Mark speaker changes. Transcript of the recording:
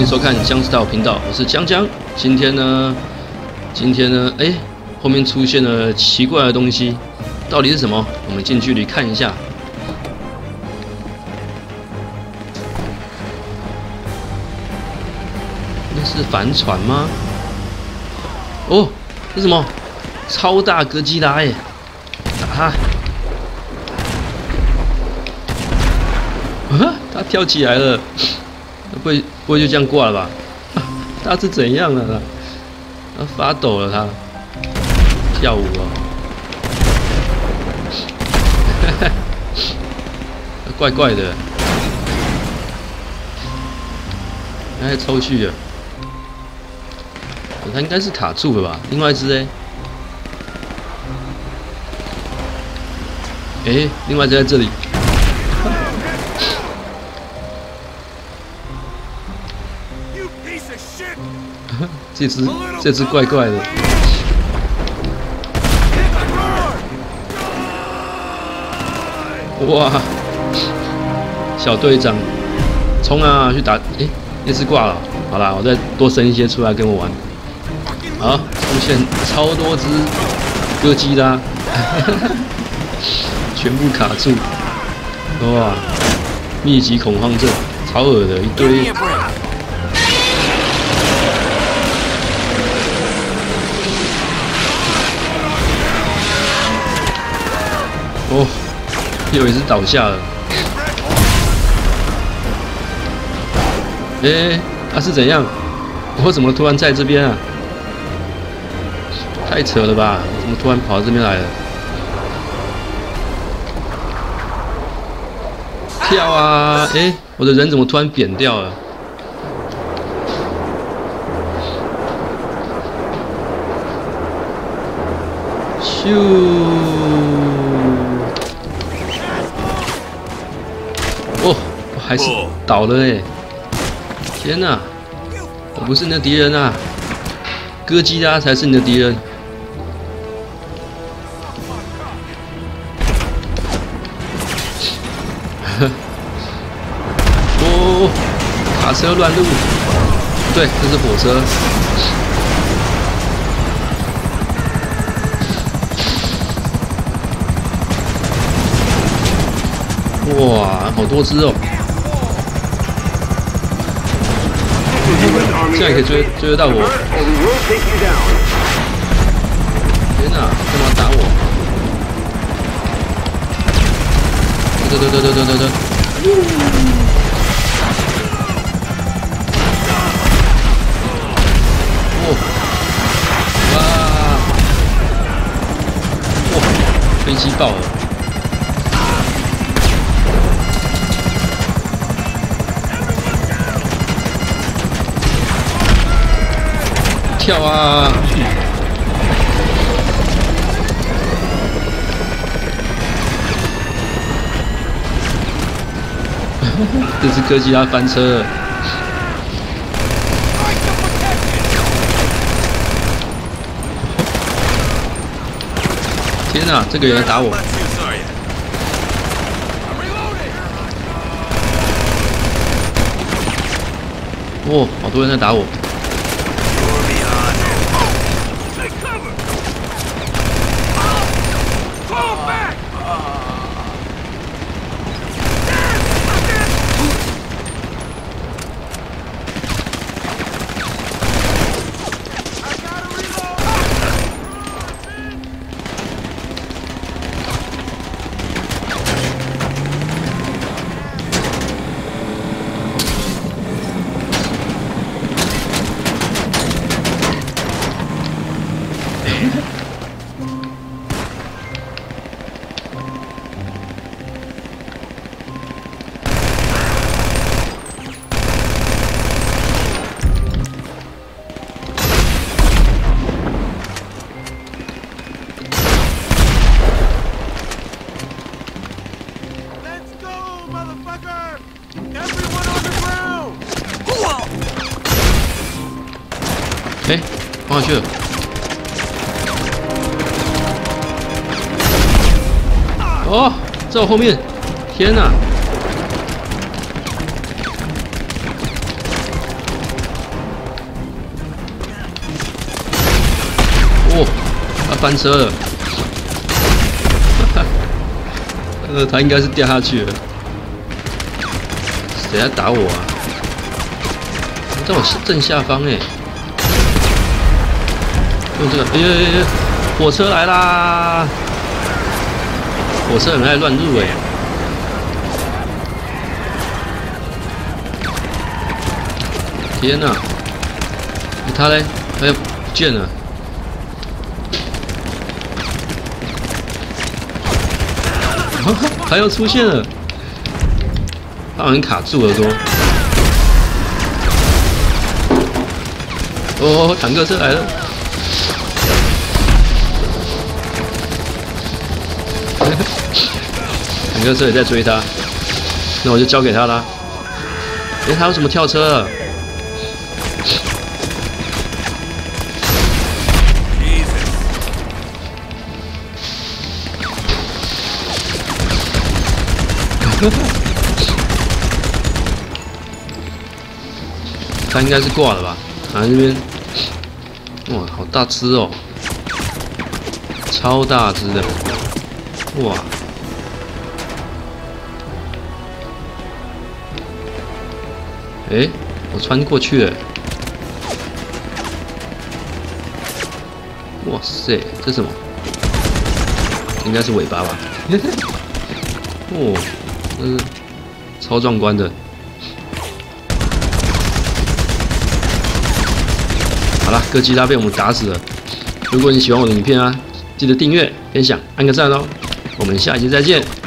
Speaker 1: 迎收看姜思道频道，我是江江。今天呢，后面出现了奇怪的东西，到底是什么？我们近距离看一下。那是帆船吗？哦，这是什么？超大哥基拉耶！打他！啊，他跳起来了。 不会就这样挂了吧？他是怎样了？他发抖了，他跳舞哦，怪怪的，他还抽去了，他应该是卡住了吧？另外一只另外一只在这里。 这只怪怪的，哇！小队长，冲啊，去打！那只挂了。好啦，我再多生一些出来跟我玩。好，出现超多只哥基拉，全部卡住。哇！密集恐慌症，超恶的一堆。 哦，又一只倒下了。他是怎样？我怎么突然在这边啊？太扯了吧！我怎么突然跑到这边来了？跳啊！我的人怎么突然扁掉了？咻！ 还是倒了天哪！我不是你的敌人啊，哥基拉才是你的敌人。哦，卡车乱入，对，这是火车。哇，好多只哦！ 这样也可以追得到我！天哪，干嘛打我？得！哇！飞机爆了！ 跳啊！这只哥基拉翻车了！天哪，这个人打我！哦，好多人在打我！ 放下去了。哦，在我后面！天哪！ 翻车了。他应该是掉下去了。谁在打我啊？在我正下方哎。用这个，火车来啦！火车很爱乱入哎。天哪！他嘞，他又不见了。他又出现了，他好像卡住了说。哦，坦克车来了。坦克车也在追他，那我就交给他啦。他为什么跳车了？他应该是挂了吧？啊，这边，哇，好大只哦，超大只的，哇！我穿过去了，哇塞，这什么？应该是尾巴吧？哦，这是超壮观的。好了，哥吉拉被我们打死了。如果你喜欢我的影片啊，记得订阅、分享、按个赞哦。我们下一集再见。